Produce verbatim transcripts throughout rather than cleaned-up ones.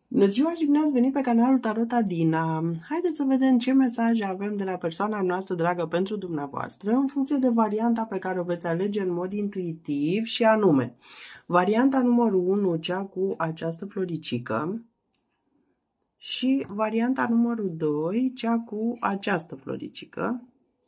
Bună ziua și bine ați venit pe canalul Tarot Adina. Haideți să vedem ce mesaje avem de la persoana noastră dragă pentru dumneavoastră în funcție de varianta pe care o veți alege în mod intuitiv și anume varianta numărul unu, cea cu această floricică, și varianta numărul doi, cea cu această floricică.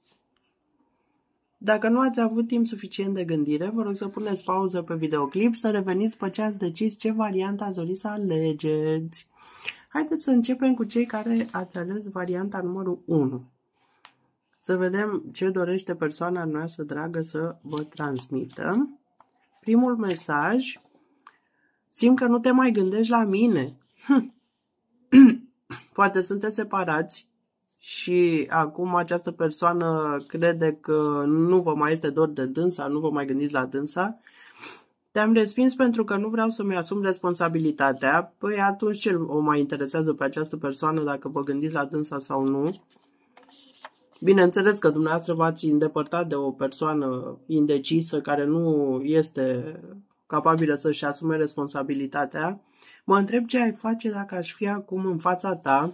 Dacă nu ați avut timp suficient de gândire, vă rog să puneți pauză pe videoclip, să reveniți după ce ați decis ce variantă ați dori să alegeți. Haideți să începem cu cei care ați ales varianta numărul unu. Să vedem ce dorește persoana noastră dragă să vă transmită. Primul mesaj. Simt că nu te mai gândești la mine. Hm. Poate sunteți separați și acum această persoană crede că nu vă mai este dor de dânsa, nu vă mai gândiți la dânsa. Te-am respins pentru că nu vreau să-mi asum responsabilitatea. Păi atunci ce o mai interesează pe această persoană dacă vă gândiți la dânsa sau nu? Bineînțeles că dumneavoastră v-ați îndepărtat de o persoană indecisă care nu este capabilă să-și asume responsabilitatea. Mă întreb ce ai face dacă aș fi acum în fața ta.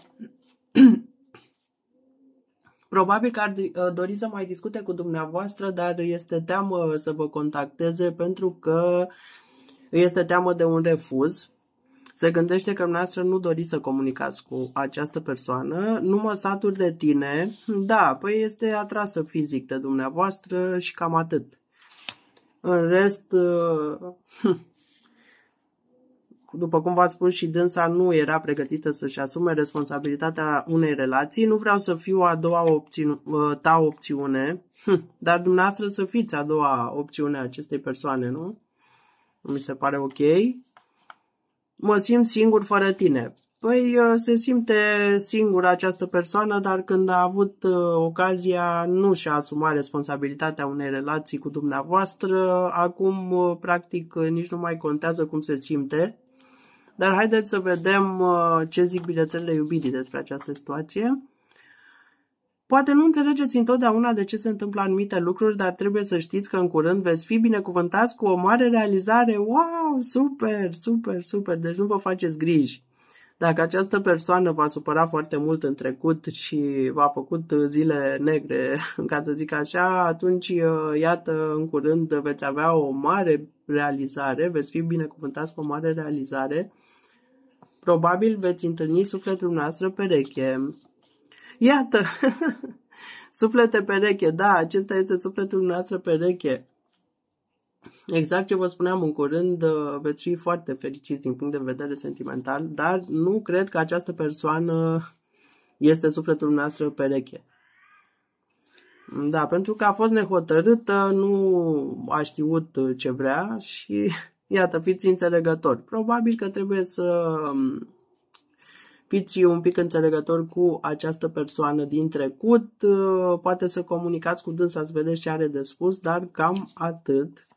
Probabil că ar dori să mai discute cu dumneavoastră, dar este teamă să vă contacteze pentru că este teamă de un refuz. Se gândește că dumneavoastră nu doriți să comunicați cu această persoană. Nu mă satur de tine. Da, păi este atrasă fizic de dumneavoastră și cam atât. În rest, după cum v-ați spus și dânsa nu era pregătită să-și asume responsabilitatea unei relații. Nu vreau să fiu a doua opțiune, ta opțiune, dar dumneavoastră să fiți a doua opțiune a acestei persoane, nu? Mi se pare ok. Mă simt singur fără tine. Păi se simte singură această persoană, dar când a avut ocazia nu și-a asumat responsabilitatea unei relații cu dumneavoastră. Acum, practic, nici nu mai contează cum se simte. Dar haideți să vedem ce zic bilețelele iubirii despre această situație. Poate nu înțelegeți întotdeauna de ce se întâmplă anumite lucruri, dar trebuie să știți că în curând veți fi binecuvântați cu o mare realizare. Wow, super, super, super, deci nu vă faceți griji. Dacă această persoană v-a supărat foarte mult în trecut și v-a făcut zile negre, ca să zic așa, atunci, iată, în curând veți avea o mare realizare, veți fi binecuvântați cu o mare realizare. Probabil veți întâlni sufletul noastră pereche. Iată, suflete pereche, da, acesta este sufletul noastră pereche. Exact ce vă spuneam, în curând veți fi foarte fericiți din punct de vedere sentimental, dar nu cred că această persoană este sufletul noastră pereche. Da, pentru că a fost nehotărâtă, nu a știut ce vrea și iată, fiți înțelegători. Probabil că trebuie să fiți un pic înțelegători cu această persoană din trecut, poate să comunicați cu dânsa, să vedeți ce are de spus, dar cam atât.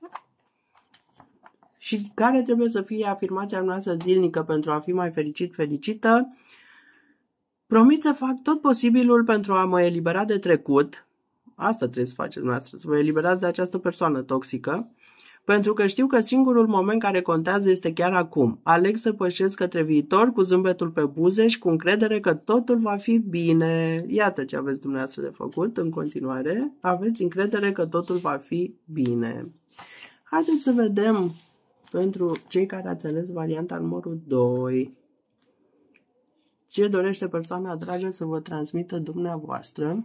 Și care trebuie să fie afirmația noastră zilnică pentru a fi mai fericit, fericită? Promit să fac tot posibilul pentru a mă elibera de trecut. Asta trebuie să faceți noastră, să vă eliberați de această persoană toxică. Pentru că știu că singurul moment care contează este chiar acum. Aleg să pășesc către viitor cu zâmbetul pe buze și cu încredere că totul va fi bine. Iată ce aveți dumneavoastră de făcut în continuare. Aveți încredere că totul va fi bine. Haideți să vedem pentru cei care ați ales varianta numărul doi. Ce dorește persoana dragă să vă transmită dumneavoastră?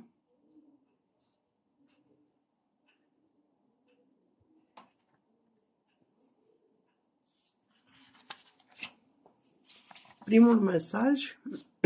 Primul mesaj.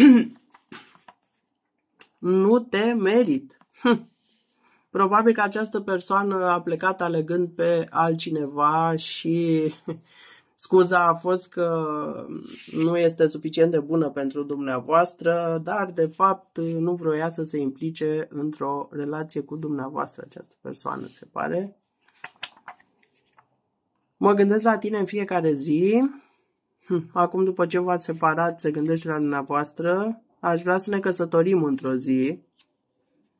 Nu te merit. Probabil că această persoană a plecat alegând pe altcineva și scuza a fost că nu este suficient de bună pentru dumneavoastră, dar de fapt nu vroia să se implice într-o relație cu dumneavoastră această persoană, se pare. Mă gândesc la tine în fiecare zi. Acum, după ce v-ați separat, se gândește la dumneavoastră. Aș vrea să ne căsătorim într-o zi.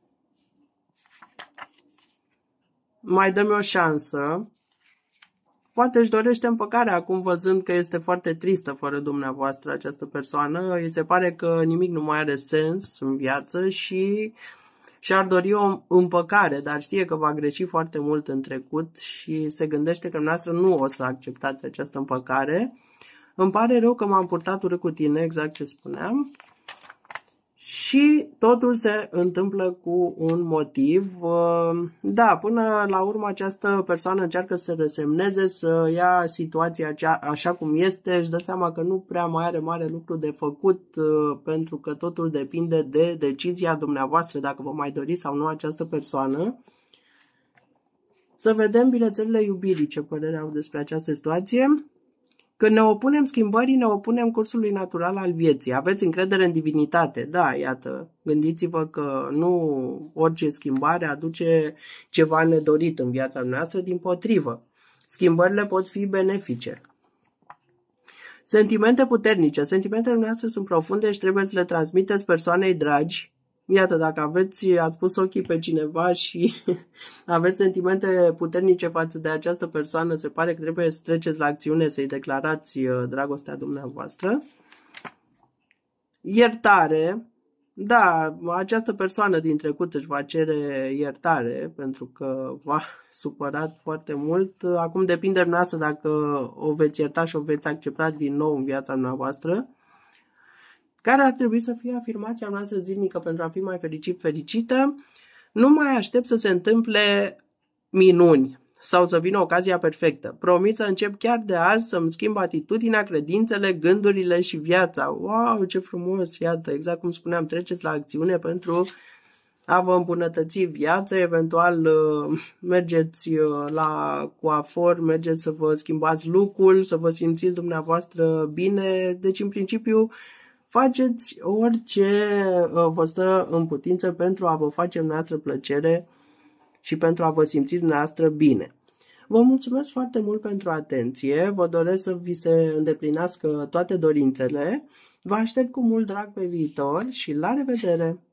Mai dă-mi o șansă. poate își dorește împăcarea acum văzând că este foarte tristă fără dumneavoastră această persoană. Îi se pare că nimic nu mai are sens în viață și și-ar dori o împăcare, dar știe că va greși foarte mult în trecut și se gândește că dumneavoastră nu o să acceptați această împăcare. Îmi pare rău că m-am purtat urât cu tine, exact ce spuneam. Și totul se întâmplă cu un motiv. Da, până la urmă această persoană încearcă să se resemneze, să ia situația așa cum este, își dă seama că nu prea mai are mare lucru de făcut, pentru că totul depinde de decizia dumneavoastră, dacă vă mai doriți sau nu această persoană. Să vedem bilețelele iubirii, ce părere au despre această situație. Când ne opunem schimbării, ne opunem cursului natural al vieții. Aveți încredere în divinitate. Da, iată, gândiți-vă că nu orice schimbare aduce ceva nedorit în viața noastră, dimpotrivă. Schimbările pot fi benefice. Sentimente puternice. Sentimentele noastre sunt profunde și trebuie să le transmiteți persoanei dragi. Iată, dacă aveți, ați pus ochii pe cineva și aveți sentimente puternice față de această persoană, se pare că trebuie să treceți la acțiune, să-i declarați dragostea dumneavoastră. Iertare. Da, această persoană din trecut își va cere iertare pentru că v-a supărat foarte mult. Acum depinde de noastră dacă o veți ierta și o veți accepta din nou în viața noastră. Care ar trebui să fie afirmația noastră zilnică pentru a fi mai fericit, fericită? Nu mai aștept să se întâmple minuni sau să vină ocazia perfectă. Promit să încep chiar de azi să-mi schimb atitudinea, credințele, gândurile și viața. Wow, ce frumos! Iată, exact cum spuneam, treceți la acțiune pentru a vă îmbunătăți viața, eventual mergeți la coafor, mergeți să vă schimbați look-ul, să vă simțiți dumneavoastră bine. Deci, în principiu, faceți orice vă stă în putință pentru a vă face dumneavoastră plăcere și pentru a vă simți dumneavoastră bine. Vă mulțumesc foarte mult pentru atenție, vă doresc să vi se îndeplinească toate dorințele, vă aștept cu mult drag pe viitor și la revedere!